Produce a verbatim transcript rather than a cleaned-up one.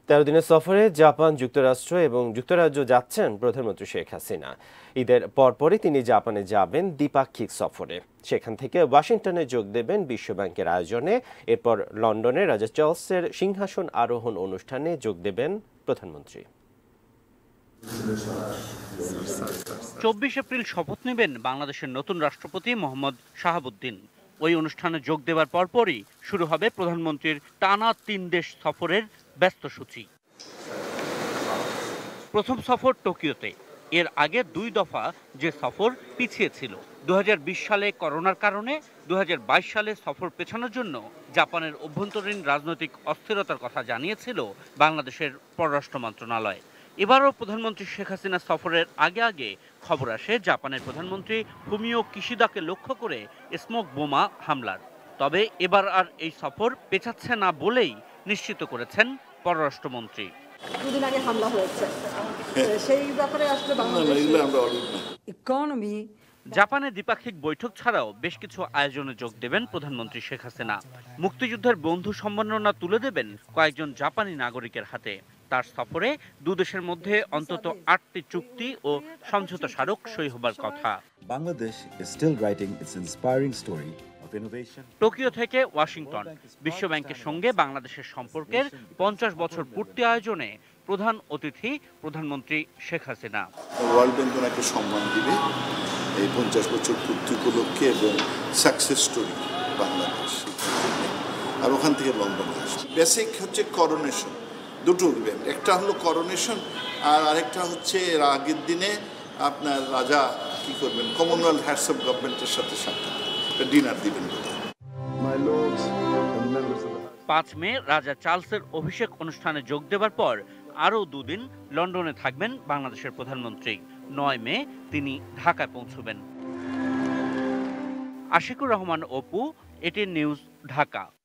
তেরো দিনের সফরে জাপান, যুক্তরাষ্ট্র এবং যুক্তরাজ্য যাচ্ছেন প্রধানমন্ত্রী শেখ হাসিনা। ঈদের পরপরই তিনি জাপানে যাবেন দ্বিপাক্ষিক সফরে। সেখান থেকে ওয়াশিংটনে যোগ দেবেন বিশ্বব্যাংকের আয়োজনে। এরপর লন্ডনে রাজা চার্লসের সিংহাসন আরোহণ অনুষ্ঠানে যোগ দেবেন প্রধানমন্ত্রী। চব্বিশ এপ্রিল শপথ নেবেন বাংলাদেশের নতুন রাষ্ট্রপতি মোহাম্মদ শাহাবুদ্দিন। ওই অনুষ্ঠানে যোগ দেওয়ার পরপরই শুরু হবে প্রধানমন্ত্রীর টানা তিন দেশ সফরের ব্যস্ত সূচি। প্রথম সফর টোকিওতে। এর আগে দুই দফা যে সফর পিছিয়ে ছিল। দু হাজার বিশ সালে করোনার কারণে দু হাজার বাইশ সালে সফর পেছানোর জন্য জাপানের অভ্যন্তরীণ রাজনৈতিক অস্থিরতার কথা জানিয়েছিল বাংলাদেশের পররাষ্ট্র মন্ত্রণালয়। এবারও প্রধানমন্ত্রী শেখ হাসিনা সফরের আগে আগে খবর আসে জাপানের প্রধানমন্ত্রী ফুমিও কিশিদাকে লক্ষ্য করে স্মোক বোমা হামলার। তবে এবার আর এই সফর পেছাচ্ছে না বলেই নিশ্চিত করেছেন পররাষ্ট্রমন্ত্রী। দুদিন আগে হামলা হয়েছে, সেই ব্যাপারে আসলে ইকোনমি জাপানে দ্বিপাক্ষিক বৈঠক ছাড়াও বেশ কিছু আয়োজনে যোগ দেবেন প্রধানমন্ত্রী শেখ হাসিনা। মুক্তিযুদ্ধের বন্ধু সম্মাননা তুলে দেবেন কয়েকজন জাপানি নাগরিকের হাতে। তার সফরে দুদেশের মধ্যে অন্তত আটটি চুক্তি ও সমঝোতা স্মারক সই হবার কথা। Bangladesh is still writing its inspiring story of innovation. Tokyo থেকে ওয়াশিংটন, বিশ্বব্যাংকের সঙ্গে বাংলাদেশের সম্পর্কের পঞ্চাশ বছর পূর্তি আয়োজনে প্রধান অতিথি প্রধানমন্ত্রী শেখ হাসিনা। ওয়ার্ল্ড ব্যাংক ওনাকে সম্মান দিবে এই পঞ্চাশ বছর পূর্তি উপলক্ষে এবং সাকসেস স্টোরি বাংলাদেশ। আর ওখান থেকে লন্ডনে আসছে। বেসিক হচ্ছে করোনেশন, দুটো ইভেন্ট, একটা হলো করোনেশন আর আরেকটা হচ্ছে এর আগের দিনে আপনার রাজা কি করবেন, কমনওয়েলথ হেডস অফ গভর্নমেন্টের সাথে সাক্ষাৎ ডিনার দিবেন। পাঁচ মে রাজা চার্লসের অভিষেক অনুষ্ঠানে যোগ দেবার পর আরও দুদিন লন্ডনে থাকবেন বাংলাদেশের প্রধানমন্ত্রী। নয় মে তিনি ঢাকায় পৌঁছবেন। Ashikur Rahman Apu, ATN news, Dhaka.